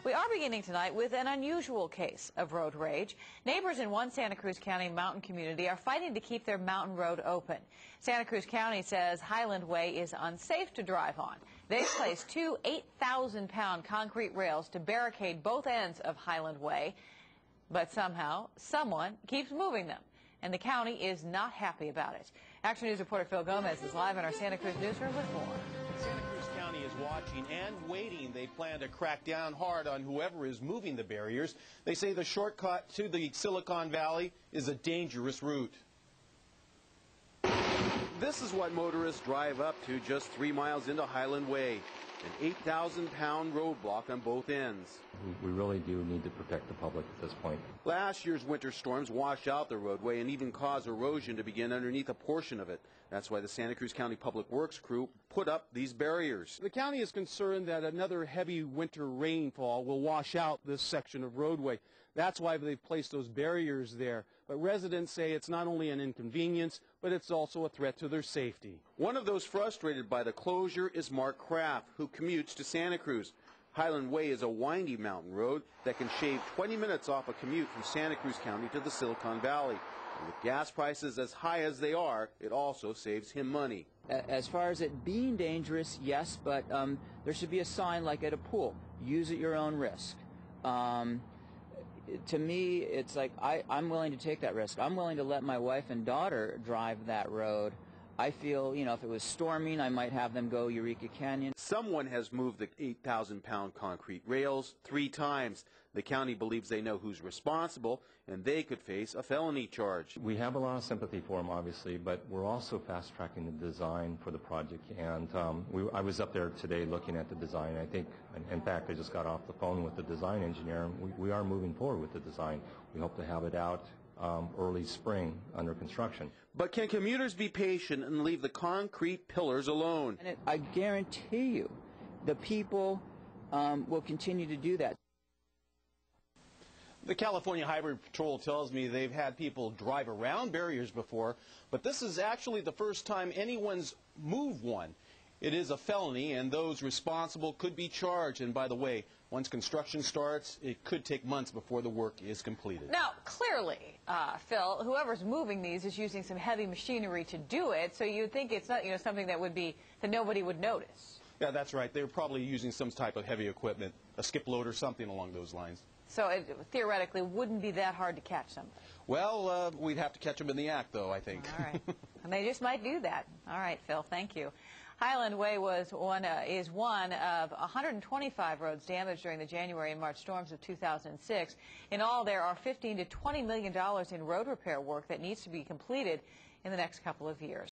We are beginning tonight with an unusual case of road rage. Neighbors in one Santa Cruz County mountain community are fighting to keep their mountain road open. Santa Cruz County says Highland Way is unsafe to drive on. They've placed two 8,000-pound concrete rails to barricade both ends of Highland Way, but somehow someone keeps moving them, and the county is not happy about it. Action News reporter Phil Gomez is live in our Santa Cruz newsroom with more. Santa Cruz County is watching and waiting. They plan to crack down hard on whoever is moving the barriers. They say the shortcut to the Silicon Valley is a dangerous route. This is what motorists drive up to just 3 miles into Highland Way, an 8,000-pound roadblock on both ends. We really do need to protect the public at this point. Last year's winter storms washed out the roadway and even caused erosion to begin underneath a portion of it. That's why the Santa Cruz County Public Works crew put up these barriers. The county is concerned that another heavy winter rainfall will wash out this section of roadway. That's why they've placed those barriers there. But residents say it's not only an inconvenience, but it's also a threat to their safety. One of those frustrated by the closure is Mark Kraft, who commutes to Santa Cruz. Highland Way is a windy mountain road that can shave 20 minutes off a commute from Santa Cruz County to the Silicon Valley. And with gas prices as high as they are, it also saves him money. As far as it being dangerous, yes, but there should be a sign like at a pool. Use at your own risk. To me, it's like I'm willing to take that risk. I'm willing to let my wife and daughter drive that road. I feel, if it was storming, I might have them go Eureka Canyon. Someone has moved the 8,000-pound concrete rails 3 times. The county believes they know who's responsible, and they could face a felony charge. We have a lot of sympathy for them, obviously, but we're also fast-tracking the design for the project. And I was up there today looking at the design. I think, in fact, I just got off the phone with the design engineer, and we are moving forward with the design. We hope to have it out early spring under construction. But can commuters be patient and leave the concrete pillars alone? And I guarantee you the people will continue to do that. The California Highway Patrol tells me they've had people drive around barriers before, but this is actually the first time anyone's moved one. It is a felony, and those responsible could be charged. And by the way, once construction starts, it could take months before the work is completed. Now, clearly, Phil, whoever's moving these is using some heavy machinery to do it, so you'd think it's not, something that nobody would notice. Yeah, that's right. They're probably using some type of heavy equipment, a skip load or something along those lines. So it theoretically wouldn't be that hard to catch somebody. Well, we'd have to catch them in the act, though, I think. All right. And they just might do that. All right, Phil, thank you. Highland Way is one of 125 roads damaged during the January and March storms of 2006. In all, there are $15 to $20 million in road repair work that needs to be completed in the next couple of years.